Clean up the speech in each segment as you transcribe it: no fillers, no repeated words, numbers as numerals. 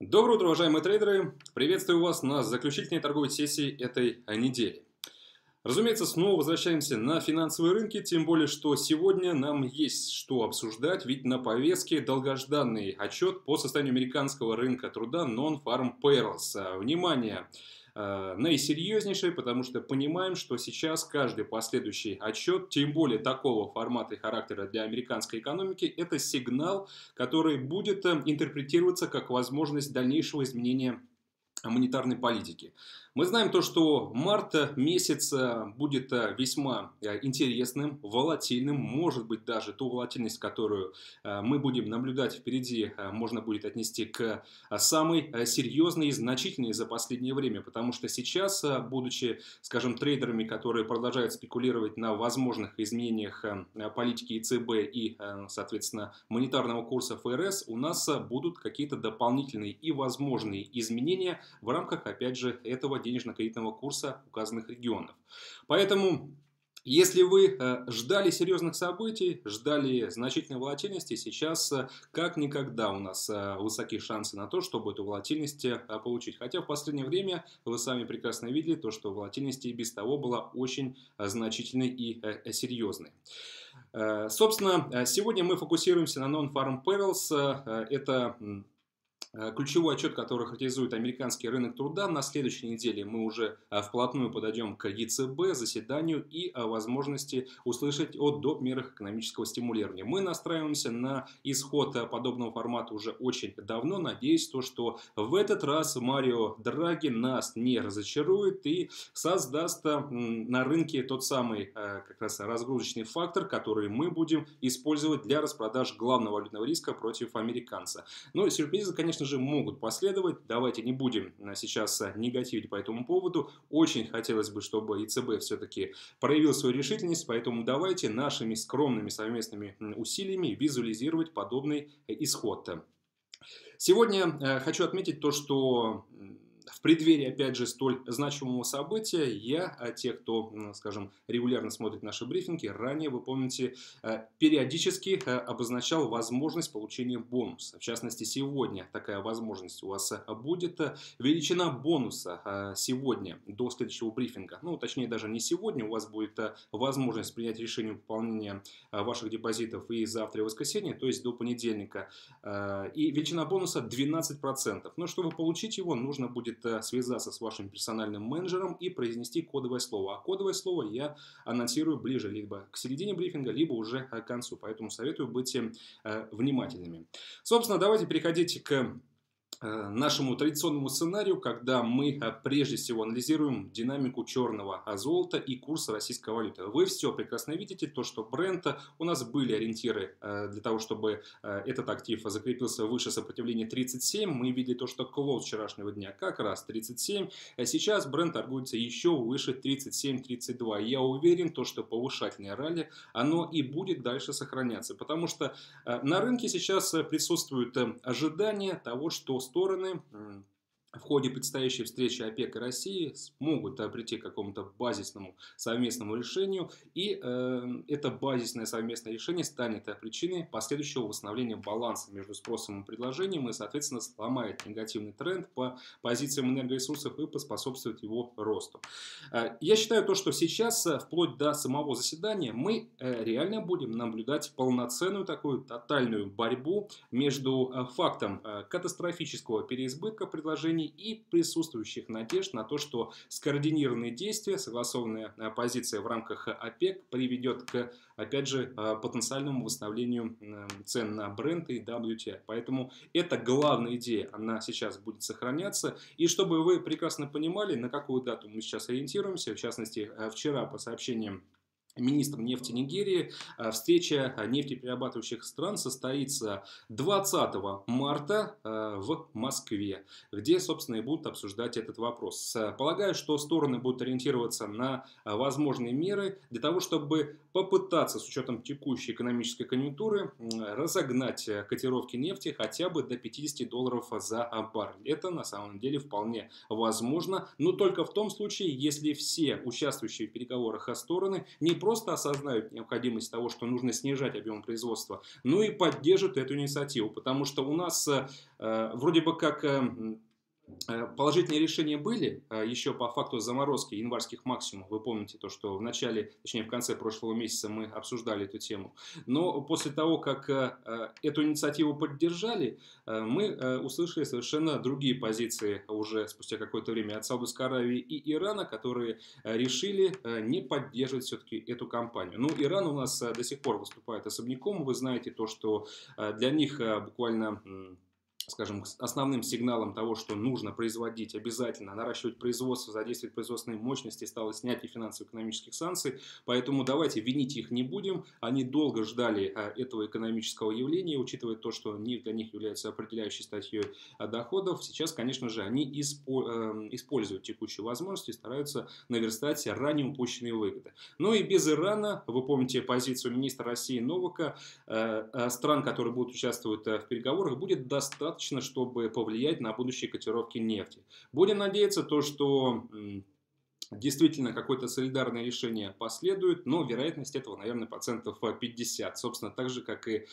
Доброе утро, уважаемые трейдеры! Приветствую вас на заключительной торговой сессии этой недели. Разумеется, снова возвращаемся на финансовые рынки, тем более, что сегодня нам есть что обсуждать, ведь на повестке долгожданный отчет по состоянию американского рынка труда Non-Farm Payrolls. Внимание! Наисерьезнейшее, потому что понимаем, что сейчас каждый последующий отчет, тем более такого формата и характера для американской экономики, это сигнал, который будет интерпретироваться как возможность дальнейшего изменения монетарной политики. Мы знаем то, что март месяц будет весьма интересным, волатильным. Может быть, даже ту волатильность, которую мы будем наблюдать впереди, можно будет отнести к самой серьезной и значительной за последнее время. Потому что сейчас, будучи, скажем, трейдерами, которые продолжают спекулировать на возможных изменениях политики ЕЦБ и, соответственно, монетарного курса ФРС, у нас будут какие-то дополнительные и возможные изменения в рамках, опять же, этого денежно-кредитного курса указанных регионов. Поэтому, если вы ждали серьезных событий, ждали значительной волатильности, сейчас как никогда у нас высокие шансы на то, чтобы эту волатильность получить. Хотя в последнее время вы сами прекрасно видели то, что волатильность и без того была очень значительной и серьезной. Собственно, сегодня мы фокусируемся на Non-Farm Payrolls. Это ключевой отчет, который характеризует американский рынок труда. На следующей неделе мы уже вплотную подойдем к ЕЦБ, заседанию и возможности услышать о доп. Мерах экономического стимулирования. Мы настраиваемся на исход подобного формата уже очень давно. Надеюсь, что в этот раз Марио Драги нас не разочарует и создаст на рынке тот самый как раз разгрузочный фактор, который мы будем использовать для распродаж главного валютного риска против американца. Но сюрпризы, конечно же, могут последовать. Давайте не будем сейчас негативить по этому поводу. Очень хотелось бы, чтобы ЕЦБ все-таки проявил свою решительность, поэтому давайте нашими скромными совместными усилиями визуализировать подобный исход. Сегодня хочу отметить то, что в преддверии, опять же, столь значимого события, те, кто, скажем, регулярно смотрит наши брифинги, ранее, вы помните, периодически обозначал возможность получения бонуса. В частности, сегодня такая возможность у вас будет. Величина бонуса сегодня до следующего брифинга, ну, точнее, даже не сегодня, у вас будет возможность принять решение выполнения ваших депозитов и завтра, и воскресенье, то есть до понедельника. И величина бонуса 12%. Но чтобы получить его, нужно будет связаться с вашим персональным менеджером и произнести кодовое слово. А кодовое слово я анонсирую ближе либо к середине брифинга, либо уже к концу. Поэтому советую быть внимательными. Собственно, давайте переходить к нашему традиционному сценарию, когда мы прежде всего анализируем динамику черного золота и курса российской валюты. Вы все прекрасно видите, то, что Brent, у нас были ориентиры для того, чтобы этот актив закрепился выше сопротивления 37. Мы видели то, что клоуз вчерашнего дня как раз 37. Сейчас Brent торгуется еще выше 37-32. Я уверен, то, что повышательное ралли, оно и будет дальше сохраняться. Потому что на рынке сейчас присутствует ожидание того, что стороны в ходе предстоящей встречи ОПЕК и России смогут прийти к какому-то базисному совместному решению. И это базисное совместное решение станет причиной последующего восстановления баланса между спросом и предложением и, соответственно, сломает негативный тренд по позициям энергоресурсов и поспособствует его росту. Я считаю то, что сейчас, вплоть до самого заседания, мы реально будем наблюдать полноценную такую тотальную борьбу между фактом катастрофического переизбытка предложений и присутствующих надежд на то, что скоординированные действия, согласованная позиция в рамках ОПЕК приведет к, опять же, потенциальному восстановлению цен на Brent и WTI. Поэтому эта главная идея, она сейчас будет сохраняться. И чтобы вы прекрасно понимали, на какую дату мы сейчас ориентируемся, в частности, вчера по сообщениям министра нефти Нигерии, встреча нефтеперерабатывающих стран состоится 20 марта в Москве, где, собственно, и будут обсуждать этот вопрос. Полагаю, что стороны будут ориентироваться на возможные меры для того, чтобы попытаться, с учетом текущей экономической конъюнктуры, разогнать котировки нефти хотя бы до $50 за баррель. Это на самом деле вполне возможно, но только в том случае, если все участвующие в переговорах стороны не просто осознают необходимость того, что нужно снижать объем производства, но и поддержат эту инициативу, потому что у нас вроде бы как положительные решения были еще по факту заморозки январских максимумов. Вы помните то, что в начале, точнее в конце прошлого месяца мы обсуждали эту тему. Но после того, как эту инициативу поддержали, мы услышали совершенно другие позиции уже спустя какое-то время от Саудовской Аравии и Ирана, которые решили не поддерживать все-таки эту кампанию. Ну, Иран у нас до сих пор выступает особняком. Вы знаете то, что для них буквально, скажем, основным сигналом того, что нужно производить, обязательно наращивать производство, задействовать производственные мощности, стало снятие финансово-экономических санкций. Поэтому давайте винить их не будем. Они долго ждали этого экономического явления, учитывая то, что нефть для них является определяющей статьей доходов. Сейчас, конечно же, они используют текущие возможности, стараются наверстать ранее упущенные выгоды. Но и без Ирана, вы помните позицию министра России Новака, стран, которые будут участвовать в переговорах, будет достаточно, чтобы повлиять на будущие котировки нефти. Будем надеяться, что действительно какое-то солидарное решение последует, но вероятность этого, наверное, 50%. Собственно, так же, как и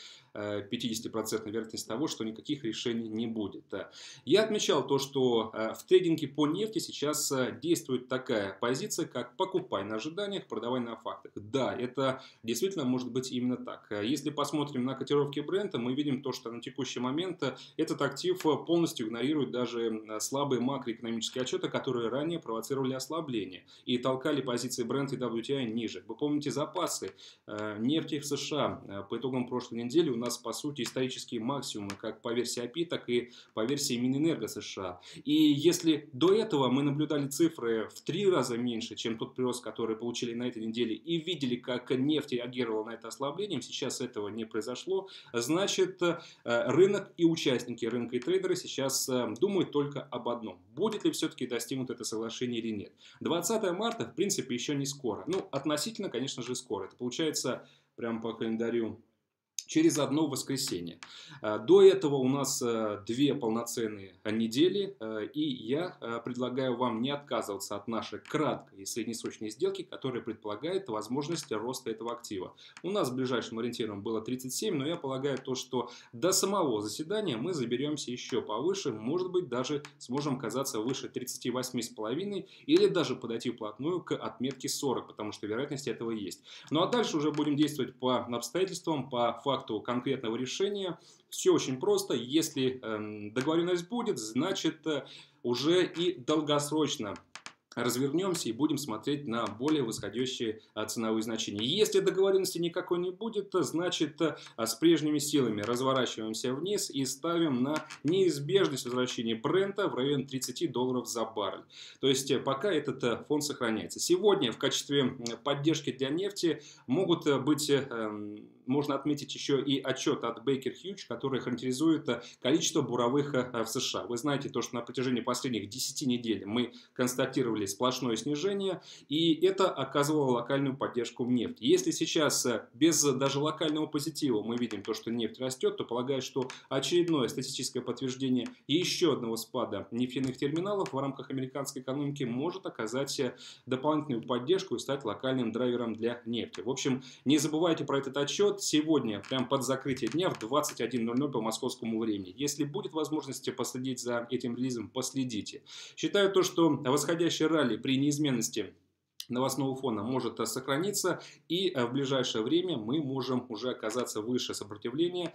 50% вероятность того, что никаких решений не будет. Я отмечал то, что в трейдинге по нефти сейчас действует такая позиция, как покупай на ожиданиях, продавай на фактах. Да, это действительно может быть именно так. Если посмотрим на котировки Брента, мы видим то, что на текущий момент этот актив полностью игнорирует даже слабые макроэкономические отчеты, которые ранее провоцировали ослабление и толкали позиции Brent и WTI ниже. Вы помните запасы нефти в США по итогам прошлой недели у нас по сути исторические максимумы как по версии API, так и по версии Минэнерго США. И если до этого мы наблюдали цифры в 3 раза меньше, чем тот прирост, который получили на этой неделе, и видели, как нефть реагировала на это ослабление, сейчас этого не произошло, значит рынок и участники рынка и трейдеры сейчас думают только об одном. Будет ли все-таки достигнуто это соглашение или нет. 20 марта, в принципе, еще не скоро. Ну, относительно, конечно же, скоро. Это получается, прямо по календарю, через одно воскресенье. До этого у нас 2 полноценные недели, и я предлагаю вам не отказываться от нашей краткой и среднесрочной сделки, которая предполагает возможность роста этого актива. У нас ближайшим ориентиром было 37, но я полагаю то, что до самого заседания мы заберемся еще повыше, может быть даже сможем оказаться выше 38,5 или даже подойти вплотную к отметке 40, потому что вероятность этого есть. Ну а дальше уже будем действовать по обстоятельствам, по факту конкретного решения. Все очень просто. Если договоренность будет, значит уже и долгосрочно развернемся и будем смотреть на более восходящие ценовые значения. Если договоренности никакой не будет, значит с прежними силами разворачиваемся вниз и ставим на неизбежность возвращения Брента в район $30 за баррель. То есть пока этот фон сохраняется. Сегодня в качестве поддержки для нефти могут быть, можно отметить еще и отчет от Baker Hughes, который характеризует количество буровых в США. Вы знаете то, что на протяжении последних 10 недель мы констатировали сплошное снижение, и это оказывало локальную поддержку в нефти. Если сейчас без даже локального позитива мы видим то, что нефть растет, то полагаю, что очередное статистическое подтверждение еще одного спада нефтяных терминалов в рамках американской экономики может оказать дополнительную поддержку и стать локальным драйвером для нефти. В общем, не забывайте про этот отчет. Сегодня, прям под закрытие дня в 21:00 по московскому времени. Если будет возможность последить за этим релизом, последите. Считаю то, что восходящий ралли при неизменности новостного фона может сохраниться, и в ближайшее время мы можем уже оказаться выше сопротивления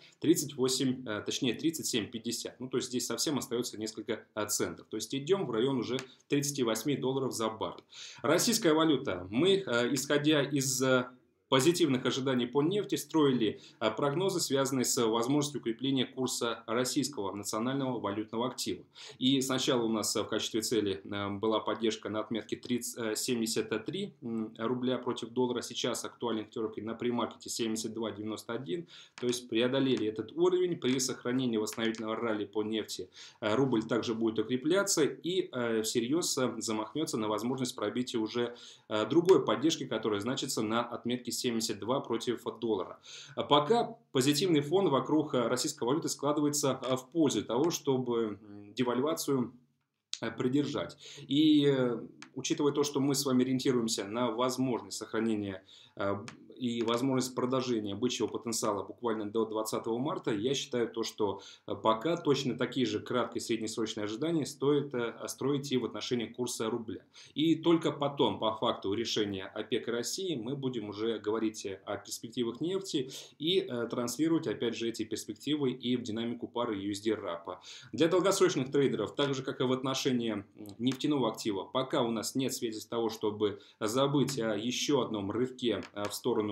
37,50. Ну, то есть здесь совсем остается несколько центов. То есть идем в район уже $38 за баррель. Российская валюта. Мы, исходя из позитивных ожиданий по нефти, строили прогнозы, связанные с возможностью укрепления курса российского национального валютного актива. И сначала у нас в качестве цели была поддержка на отметке 73 рубля против доллара. Сейчас актуальной котировкой на премаркете 72,91. То есть преодолели этот уровень. При сохранении восстановительного ралли по нефти рубль также будет укрепляться и всерьез замахнется на возможность пробития уже другой поддержки, которая значится на отметке 72 против доллара. Пока позитивный фон вокруг российской валюты складывается в пользу того, чтобы девальвацию придержать. И учитывая то, что мы с вами ориентируемся на возможность сохранения и возможность продолжения бычьего потенциала буквально до 20 марта, я считаю то, что пока точно такие же краткие среднесрочные ожидания стоит строить и в отношении курса рубля. И только потом, по факту решения ОПЕК и России, мы будем уже говорить о перспективах нефти и транслировать, опять же, эти перспективы и в динамику пары USD-RAP. Для долгосрочных трейдеров, так же, как и в отношении нефтяного актива, пока у нас нет свидетельств того, чтобы забыть о еще одном рывке в сторону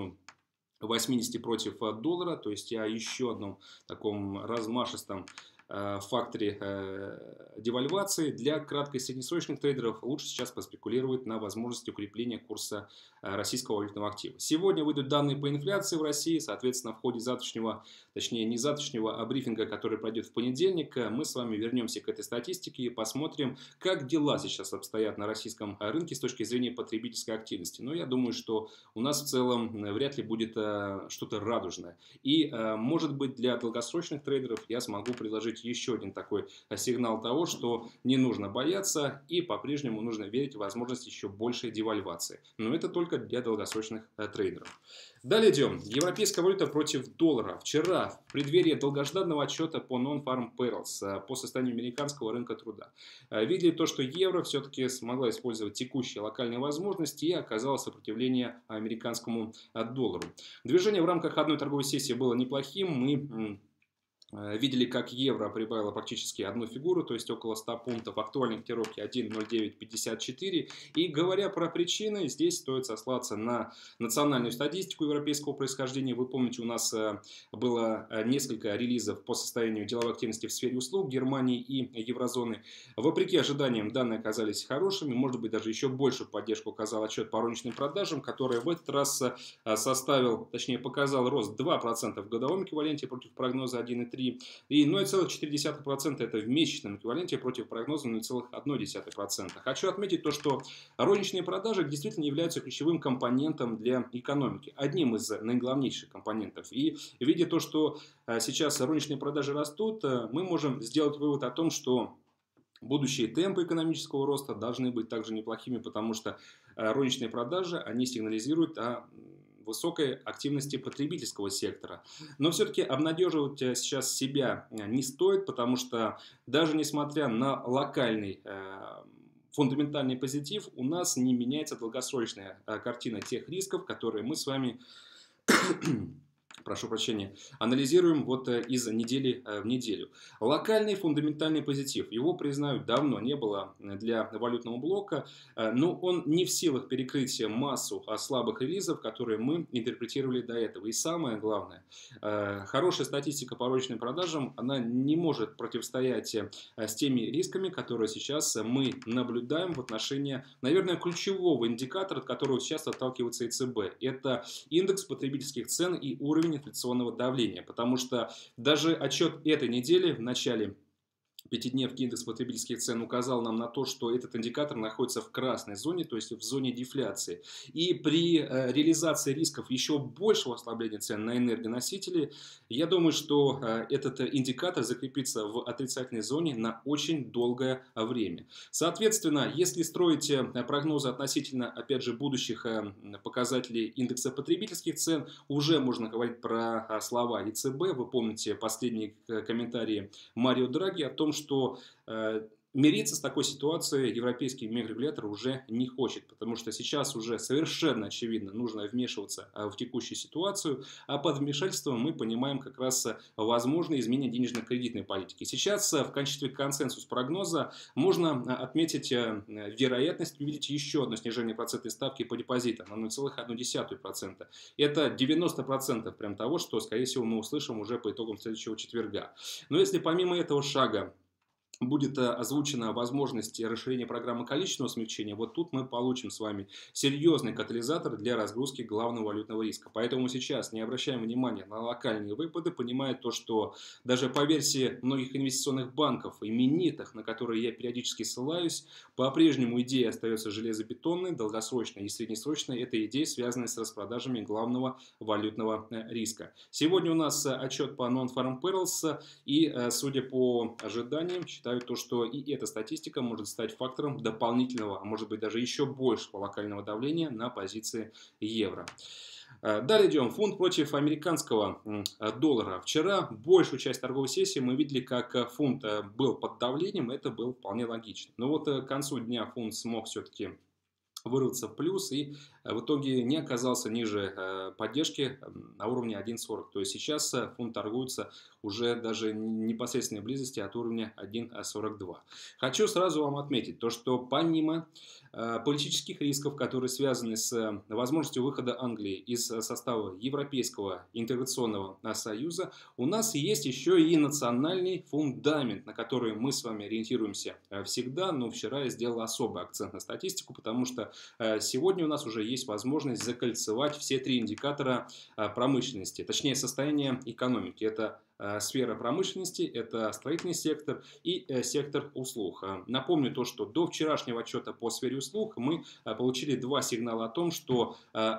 80 против доллара, то есть о еще одном таком размашистом факторе девальвации. Для кратко- и среднесрочных трейдеров лучше сейчас поспекулировать на возможности укрепления курса российского валютного актива. Сегодня выйдут данные по инфляции в России, соответственно, в ходе завтрашнего, точнее не завтрашнего, а брифинга, который пройдет в понедельник, мы с вами вернемся к этой статистике и посмотрим, как дела сейчас обстоят на российском рынке с точки зрения потребительской активности. Но я думаю, что у нас в целом вряд ли будет что-то радужное. И, может быть, для долгосрочных трейдеров я смогу предложить еще один такой сигнал того, что не нужно бояться и по-прежнему нужно верить в возможность еще большей девальвации. Но это только для долгосрочных трейдеров. Далее идем. Европейская валюта против доллара. Вчера, в преддверии долгожданного отчета по Non-Farm Payrolls по состоянию американского рынка труда, видели то, что евро все-таки смогла использовать текущие локальные возможности и оказала сопротивление американскому доллару. Движение в рамках одной торговой сессии было неплохим. Мы видели, как евро прибавило практически одну фигуру, то есть около 100 пунктов, актуальной котировки 1.0954. И говоря про причины, здесь стоит сослаться на национальную статистику европейского происхождения. Вы помните, у нас было несколько релизов по состоянию деловой активности в сфере услуг Германии и еврозоны. Вопреки ожиданиям, данные оказались хорошими, может быть, даже еще большую поддержку оказал отчет по розничным продажам, который в этот раз показал рост 2% в годовом эквиваленте против прогноза 1,3%. И 0,4% это в месячном эквиваленте против прогноза 0,1%. Хочу отметить то, что розничные продажи действительно являются ключевым компонентом для экономики. Одним из наиглавнейших компонентов. И видя то, что сейчас розничные продажи растут, мы можем сделать вывод о том, что будущие темпы экономического роста должны быть также неплохими, потому что розничные продажи, они сигнализируют о высокой активности потребительского сектора. Но все-таки обнадеживать сейчас себя не стоит, потому что даже несмотря на локальный фундаментальный позитив, у нас не меняется долгосрочная картина тех рисков, которые мы с вами прошу прощения, анализируем вот из недели в неделю. Локальный фундаментальный позитив. Его, признаю, давно не было для валютного блока, но он не в силах перекрыть массу слабых релизов, которые мы интерпретировали до этого. И самое главное, хорошая статистика по розничным продажам, она не может противостоять с теми рисками, которые сейчас мы наблюдаем в отношении, наверное, ключевого индикатора, от которого сейчас отталкивается ЕЦБ. Это индекс потребительских цен и уровень инфляционного давления, потому что даже отчет этой недели в начале пятидневки индекс потребительских цен указал нам на то, что этот индикатор находится в красной зоне, то есть в зоне дефляции. И при реализации рисков еще большего ослабления цен на энергоносители, я думаю, что этот индикатор закрепится в отрицательной зоне на очень долгое время. Соответственно, если строить прогнозы относительно, опять же, будущих показателей индекса потребительских цен, уже можно говорить про слова ЕЦБ. Вы помните последние комментарии Марио Драги о том, что мириться с такой ситуацией европейский мегарегулятор уже не хочет, потому что сейчас уже совершенно очевидно нужно вмешиваться в текущую ситуацию, а под вмешательством мы понимаем как раз возможные изменения денежно-кредитной политики. Сейчас в качестве консенсус прогноза можно отметить вероятность увидеть еще одно снижение процентной ставки по депозитам на 0,1%. Это 90% прям того, что, скорее всего, мы услышим уже по итогам следующего четверга. Но если помимо этого шага будет озвучена возможность расширения программы количественного смягчения, вот тут мы получим с вами серьезный катализатор для разгрузки главного валютного риска. Поэтому сейчас не обращаем внимания на локальные выпады, понимая то, что даже по версии многих инвестиционных банков, именитых, на которые я периодически ссылаюсь, по-прежнему идея остается железобетонной, долгосрочной и среднесрочной. Это идея, связанная с распродажами главного валютного риска. Сегодня у нас отчет по Non-Farm Payrolls, и, судя по ожиданиям, считаю то, что и эта статистика может стать фактором дополнительного, а может быть даже еще большего локального давления на позиции евро. Далее идем. Фунт против американского доллара. Вчера большую часть торговой сессии мы видели, как фунт был под давлением. Это было вполне логично. Но вот к концу дня фунт смог все-таки вырваться в плюс и в итоге не оказался ниже поддержки на уровне 1.40. То есть сейчас фунт торгуется уже даже в непосредственной близости от уровня 1.42. Хочу сразу вам отметить то, что помимо политических рисков, которые связаны с возможностью выхода Англии из состава Европейского интеграционного союза, у нас есть еще и национальный фундамент, на который мы с вами ориентируемся всегда. Но вчера я сделал особый акцент на статистику, потому что сегодня у нас уже есть возможность закольцевать все три индикатора промышленности, точнее состояния экономики. Это сфера промышленности, это строительный сектор и сектор услуг. Напомню то, что до вчерашнего отчета по сфере услуг мы получили два сигнала о том, что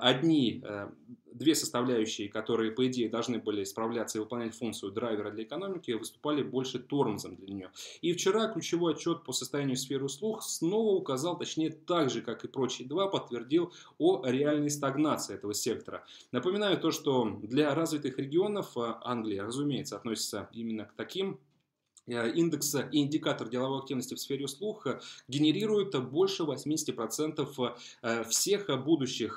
две составляющие, которые по идее должны были справляться и выполнять функцию драйвера для экономики, выступали больше тормозом для нее. И вчера ключевой отчет по состоянию сферы услуг снова указал, точнее так же, как и прочие два, подтвердил о реальной стагнации этого сектора. Напоминаю то, что для развитых регионов Англия, разумеется, относится именно к таким. Индекс и индикатор деловой активности в сфере услуг генерирует больше 80% всех будущих,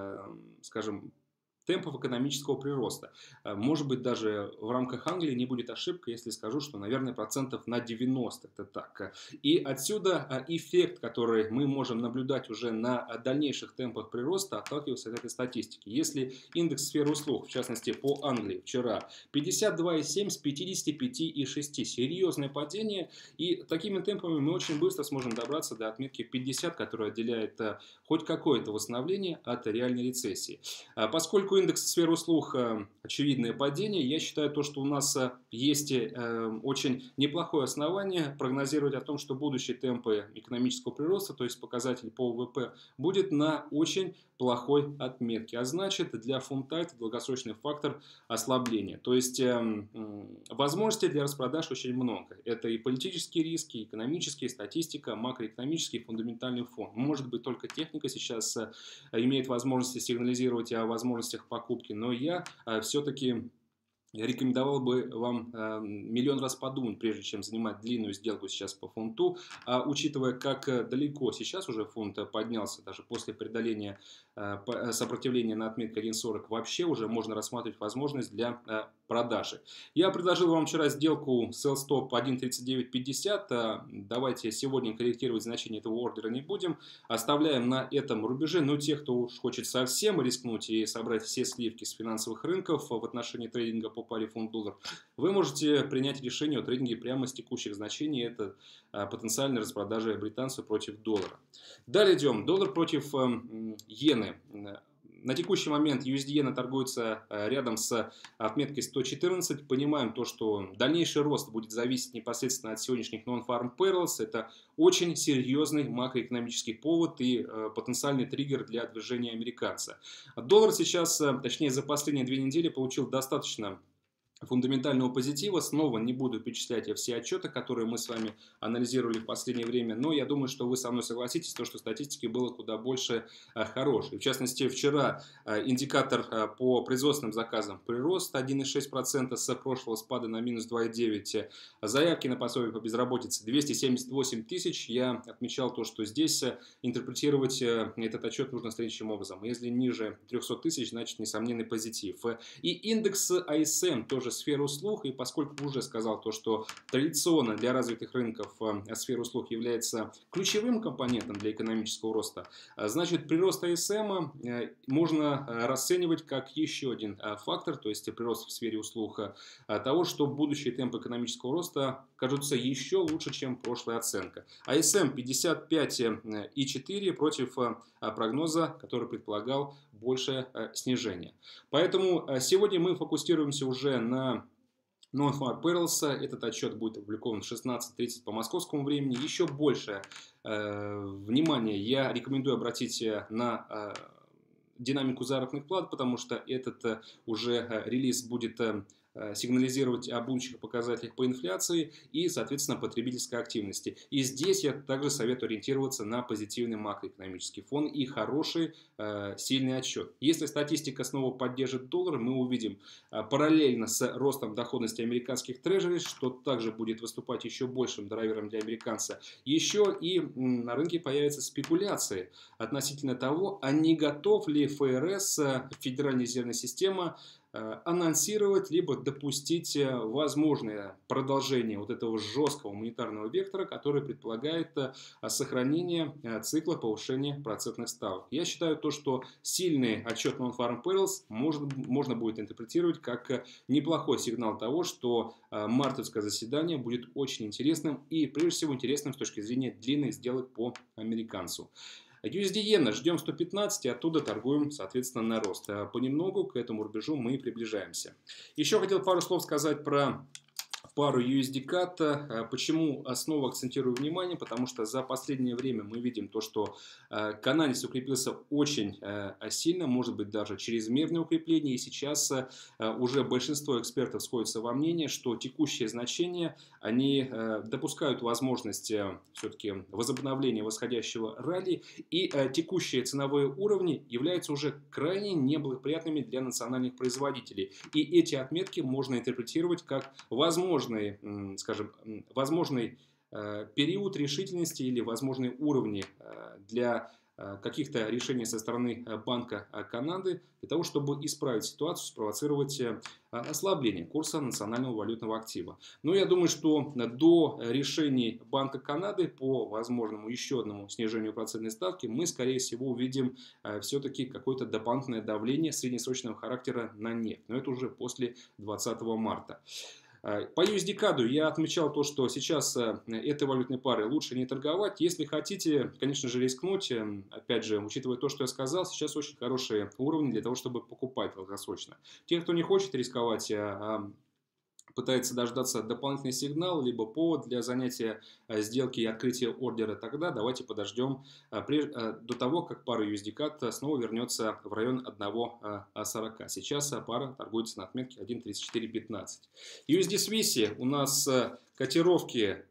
скажем, темпов экономического прироста. Может быть, даже в рамках Англии не будет ошибка, если скажу, что, наверное, процентов на 90 это так. И отсюда эффект, который мы можем наблюдать уже на дальнейших темпах прироста, отталкиваясь от этой статистики. Если индекс сферы услуг, в частности по Англии, вчера 52,7 с 55,6, серьезное падение, и такими темпами мы очень быстро сможем добраться до отметки 50, которая отделяет хоть какое-то восстановление от реальной рецессии. Поскольку индекс сферы услуг очевидное падение, я считаю то, что у нас есть очень неплохое основание прогнозировать о том, что будущие темпы экономического прироста, то есть показатель по ВВП, будет на очень плохой отметке. А значит, для фунта это долгосрочный фактор ослабления. То есть возможностей для распродаж очень много. Это и политические риски, и экономические, статистика, макроэкономический, фундаментальный фон. Может быть, только техника сейчас имеет возможности сигнализировать о возможностях покупки, но я все-таки рекомендовал бы вам миллион раз подумать, прежде чем занимать длинную сделку сейчас по фунту. Учитывая, как далеко сейчас уже фунт поднялся, даже после преодоления сопротивления на отметке 1.40, вообще уже можно рассматривать возможность для продажи. Я предложил вам вчера сделку sell stop 1.3950. Давайте сегодня корректировать значение этого ордера не будем. Оставляем на этом рубеже. Но тех, кто уж хочет совсем рискнуть и собрать все сливки с финансовых рынков в отношении трейдинга по паре фунт-доллар, вы можете принять решение о трейдинге прямо с текущих значений. Это потенциальная распродажа британца против доллара. Далее идем. Доллар против иены. На текущий момент USD-иена торгуется рядом с отметкой 114. Понимаем то, что дальнейший рост будет зависеть непосредственно от сегодняшних non-farm payrolls. Это очень серьезный макроэкономический повод и потенциальный триггер для движения американца. Доллар сейчас, точнее за последние 2 недели, получил достаточно фундаментального позитива. Снова не буду перечислять я все отчеты, которые мы с вами анализировали в последнее время, но я думаю, что вы со мной согласитесь, то, что статистики было куда больше хорошей. В частности, вчера индикатор по производственным заказам прирост 1,6% с прошлого спада на минус 2,9%. Заявки на пособие по безработице 278 тысяч. Я отмечал то, что здесь интерпретировать этот отчет нужно следующим образом. Если ниже 300 тысяч, значит несомненный позитив. И индекс ISM тоже сферы услуг, и поскольку уже сказал то, что традиционно для развитых рынков сфера услуг является ключевым компонентом для экономического роста, значит прирост АСМ можно расценивать как еще один фактор, то есть прирост в сфере услуг того, что будущие темпы экономического роста кажутся еще лучше, чем прошлая оценка. АСМ 55,4 против прогноза, который предполагал большее снижение. Поэтому сегодня мы фокусируемся уже на non-farm payrolls. Этот отчет будет опубликован в 16:30 по московскому времени. Еще больше внимания я рекомендую обратить на динамику заработных плат, потому что этот уже релиз будет сигнализировать о будущих показателях по инфляции и, соответственно, потребительской активности. И здесь я также советую ориентироваться на позитивный макроэкономический фон и хороший, сильный отчет. Если статистика снова поддержит доллар, мы увидим параллельно с ростом доходности американских трежерей, что также будет выступать еще большим драйвером для американца. Еще и на рынке появятся спекуляции относительно того, а не готов ли ФРС, Федеральная резервная система, анонсировать, либо допустить возможное продолжение вот этого жесткого монетарного вектора, который предполагает сохранение цикла повышения процентных ставок. Я считаю то, что сильный отчет Non-Farm Payrolls можно будет интерпретировать как неплохой сигнал того, что мартовское заседание будет очень интересным и прежде всего интересным с точки зрения длинных сделок по американцу. USD-иена ждем 115 и оттуда торгуем, соответственно, на рост. Понемногу к этому рубежу мы приближаемся. Еще хотел пару слов сказать про пару USD-CAD. Почему снова акцентирую внимание? Потому что за последнее время мы видим то, что канадец укрепился очень сильно, может быть даже чрезмерное укрепление. И сейчас уже большинство экспертов сходятся во мнении, что текущие значения, они допускают возможность все-таки возобновления восходящего ралли. И текущие ценовые уровни являются уже крайне неблагоприятными для национальных производителей. И эти отметки можно интерпретировать как возможный период решительности или возможные уровни для каких-то решений со стороны Банка Канады для того, чтобы исправить ситуацию, спровоцировать ослабление курса национального валютного актива. Но я думаю, что до решений Банка Канады по возможному еще одному снижению процентной ставки мы, скорее всего, увидим все-таки какое-то дополнительное давление среднесрочного характера на нефть. Но это уже после 20 марта. По USD-CAD я отмечал то, что сейчас этой валютной парой лучше не торговать. Если хотите, конечно же, рискнуть, опять же, учитывая то, что я сказал, сейчас очень хорошие уровни для того, чтобы покупать долгосрочно. Те, кто не хочет рисковать, пытается дождаться дополнительный сигнал, либо повод для занятия сделки и открытия ордера, тогда давайте подождем до того, как пара USD-CAD снова вернется в район 1.40. Сейчас пара торгуется на отметке 1.3415. USD-Swiss у нас котировки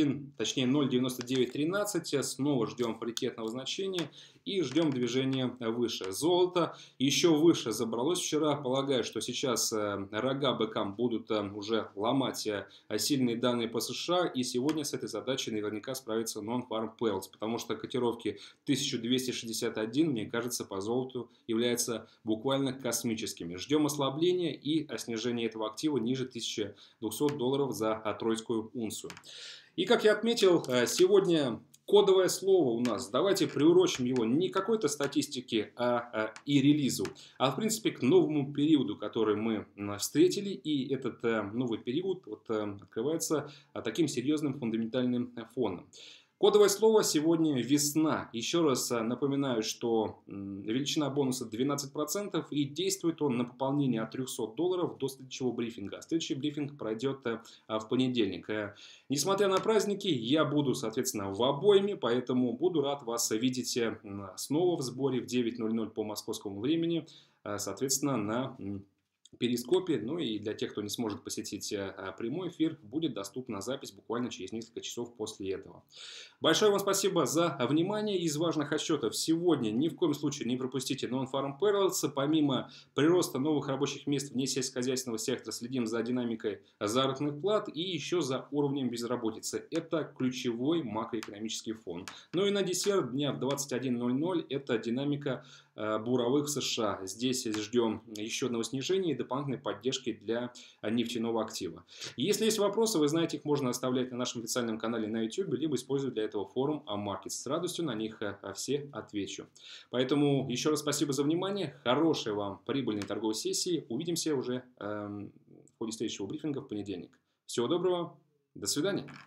0.9913, снова ждем паритетного значения и ждем движения выше. Золото еще выше забралось вчера. Полагаю, что сейчас рога быкам будут уже ломать сильные данные по США. И сегодня с этой задачей наверняка справится Non-Farm Payrolls, потому что котировки 1261, мне кажется, по золоту являются буквально космическими. Ждем ослабления и снижения этого актива ниже $1200 за тройскую унцию. И как я отметил, сегодня кодовое слово у нас, давайте приурочим его не к какой-то статистике и релизу, а в принципе к новому периоду, который мы встретили. И этот новый период открывается таким серьезным фундаментальным фоном. Кодовое слово сегодня весна. Еще раз напоминаю, что величина бонуса 12% и действует он на пополнение от $300 до следующего брифинга. Следующий брифинг пройдет в понедельник. Несмотря на праздники, я буду, соответственно, в обойме, поэтому буду рад вас видеть снова в сборе в 9:00 по московскому времени, соответственно, на Перископе. Ну и для тех, кто не сможет посетить прямой эфир, будет доступна запись буквально через несколько часов после этого. Большое вам спасибо за внимание. Из важных отчетов сегодня ни в коем случае не пропустите Non-Farm Payrolls. Помимо прироста новых рабочих мест вне сельскохозяйственного сектора, следим за динамикой заработных плат и еще за уровнем безработицы. Это ключевой макроэкономический фон. Ну и на десерт дня в 21:00 это динамика буровых в США. Здесь ждем еще одного снижения и дополнительной поддержки для нефтяного актива. Если есть вопросы, вы знаете, их можно оставлять на нашем официальном канале на YouTube, либо использовать для этого форум Амаркет. С радостью на них все отвечу. Поэтому еще раз спасибо за внимание. Хорошей вам прибыльной торговой сессии. Увидимся уже в ходе следующего брифинга в понедельник. Всего доброго. До свидания.